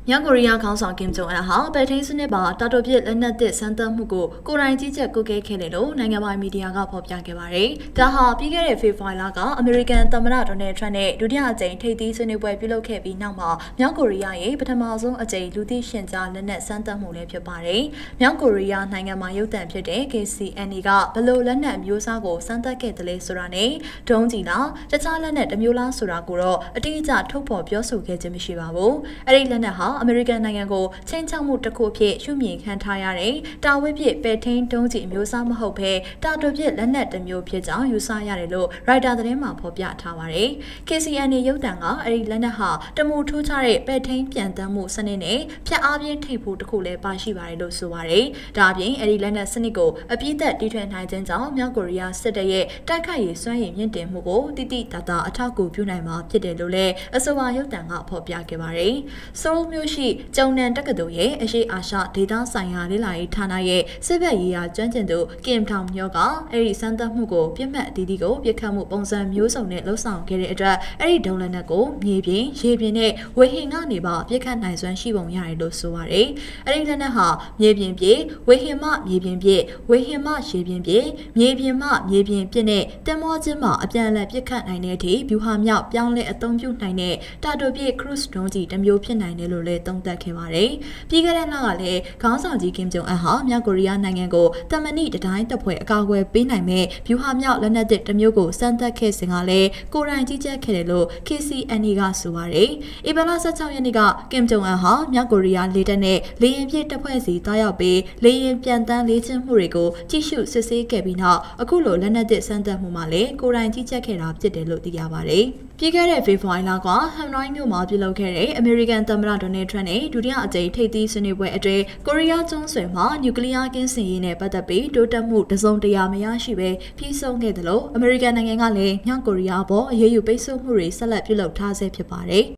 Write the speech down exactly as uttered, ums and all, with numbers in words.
မြောက်ကိုရီးယားခေါင်းဆောင်ကင်ဂျုံအန်ဟာပဲထိန်းစနစ်ပါတာတိုပြစ်လက်နက်သစ်စမ်းသပ်မှုကိုကိုယ်တိုင်ကြီးကြပ်ကုတ်ကဲခဲ့တယ်လို့နိုင်ငံပိုင်မီဒီယာကဖော်ပြခဲ့ပါတယ်။ဒါဟာပြီးခဲ့တဲ့ဖေဖော်ဝါရီလကအမေရိကန်သမ္မတဒေါ်နယ်ထရန့်နဲ့ဒုတိယအကြိမ်ထိပ်သီးဆွေးနွေးပွဲပြုလုပ်ခဲ့ပြီးနောက်မှာမြောက်ကိုရီးယားရဲ့ပထမဆုံးအကြိမ်လူသိရှင်ကြားလက်နက်စမ်းသပ်မှုလည်းဖြစ်ပါတယ်။မြောက်ကိုရီးယားနိုင်ငံမှာရုပ်သံဖြစ်တဲ့ K C N A ကဘလို့လက်နက်မျိုးစားကိုစမ်းသပ်ခဲ့တယ်လဲဆိုတာနဲ့ဒုံးကျည်လားတခြားလက်နက်တစ်မျိုးလားဆိုတာကိုတော့အတိအကျထုတ်ဖော်ပြောဆိုခဲ့ခြင်းမရှိပါဘူး။အဲ့ဒီလက်နက်ဟာအမေရိကန်နိုင်ငံကိုချင်းချောက်မှုတစ်ခုဖြစ်ရှုမြင်ခံထားရတဲ့တာဝစ်ပြစ်ပဲထိန်တုံးကြီးအမျိုးအစားမဟုတ်ဘဲတာတိုပြစ်လက်နက်တစ်မျိုးဖြစ်ကြောင်းယူဆရတယ်လို့ရိုက်တာသတင်းမှာဖော်ပြထားပါတယ်။ K C N A ရုပ်သံကအဲ့ဒီလက်နက်ဟာတမူထိုးချတဲ့ပဲထိန်ပြန်တမ်းမှုစနစ်နဲ့ဖြတ်အားပြင်းထိပ်ဖို့တစ်ခုလည်းပါရှိပါတယ်လို့ဆိုပါတယ်။ဒါအပြင်အဲ့ဒီလက်နက်စနစ်ကိုအပြည့်သက်တီထွင်နိုင်ခြင်းကြောင့်မြောက်ကိုရီးယားစစ်တပ်ရဲ့တိုက်ခိုက်ရေးစွမ်းရည်မြင့်တင်မှုကိုတိတိတသာအထောက်အကူပြုနိုင်မှာဖြစ်တယ်လို့လည်းအဆိုပါရုပ်သံကဖော်ပြခဲ့ပါတယ်။ဆိုးမျိုးရှိကျုံနန်တက္ကသိုလ်ရဲ့အရှိအာရှဒေသဆိုင်ရာလေ့လာရေးဌာနရဲ့စစ်ဘက်ရေးရာကျွမ်းကျင်သူကင်ထောင်မျိုးကအဲ့ဒီစမ်းသပ်မှုကိုပြစ်မှတ်အသီးသီးကိုပြစ်ခတ်မှုပုံစံမျိုးစုံနဲ့လှုပ်ဆောင်ခဲ့တဲ့အတွက်အဲ့ဒီဒုံးလက်နက်ကိုမြေပြင်ရေပြင်နဲ့ဝေဟင်ကနေပါပြစ်ခတ်နိုင်စွမ်းရှိပုံရတယ်လို့ဆိုပါတယ်။အဲ့ဒီလက်နက်ဟာမြေပြင်ပြေဝေဟင်မှမြေပြင်ပြေဝေဟင်မှရေပြင်ပြေမြေပြင်မှမြေပြင်ပြစ်နဲ့တင်မောချင်းမှာအပြန်အလှန်ပြစ်ခတ်နိုင်တဲ့အထိဗျူဟာမြောက်ပြောင်းလဲအသုံးပြုနိုင်တဲ့တာတိုပြည့် cruise drone ကြီးတစ်မျိုးဖြစ်နိုင်တယ်လို့လည်းသုံးသပ်ခဲ့ပါတယ်။ပြီးခဲ့တဲ့လကလည်းခေါင်းဆောင်ကြီးကင်ဂျုံအန်ဟာမြောက်ကိုရီးယားနိုင်ငံကိုတမန်နီတတိုင်းတပ်ဖွဲ့အကာအကွယ်ပေးနိုင်မဲ့ဗျူဟာမြောက်လက်နက်တစ်မျိုးကိုစမ်းသပ်ခဲ့စဉ်ကလည်းကိုရိုင်းကြီးကြပ်ခဲ့တယ်လို့ K C N A ကဆိုပါတယ်။ဧပြီလ၁၆ရက်နေ့ကကင်ဂျုံအန်ဟာမြောက်ကိုရီးယားလေတပ်နဲ့လေယာဉ်ပြည့်တပ်ဖွဲ့စီတားရောက်ပြီးလေယာဉ်ပြန်တန်းလေ့ကျင့်မှုတွေကိုကြည့်ရှုစစ်ဆေးခဲ့ပြီးနောက်အခုလိုလက်နက်တစ်စမ်းသပ်မှုမှာလည်းကိုရိုင်းကြီးကြပ်ခဲ့တာဖြစ်တယ်လို့သိရပါတယ်။ပြီးခဲ့တဲ့ဖေဖော်ဝါရီလကဟမ်နိုင်းမြို့မှာပြုလုပ်ခဲ့တဲ့အမေရိကန်သမ္မတဒေါ်နယ်ထရန့်နဲ့ဒုတိယအကြိမ်ထိပ်သီးဆွေးနွေးပွဲအတွင်းကိုရီးယားကျွန်းဆွယ်မှာနျူကလ িয়ার ကင်းစင်ရေးနဲ့ပတ်သက်ပြီးတိုးတက်မှုတစုံတရာမရရှိဘဲပြီးဆုံးခဲ့တယ်လို့အမေရိကန်နိုင်ငံကလည်းမြောက်ကိုရီးယားပေါ်အရေးယူပိတ်ဆို့မှုတွေဆက်လက်ပြုလုပ်ထားဆဲဖြစ်ပါတယ်။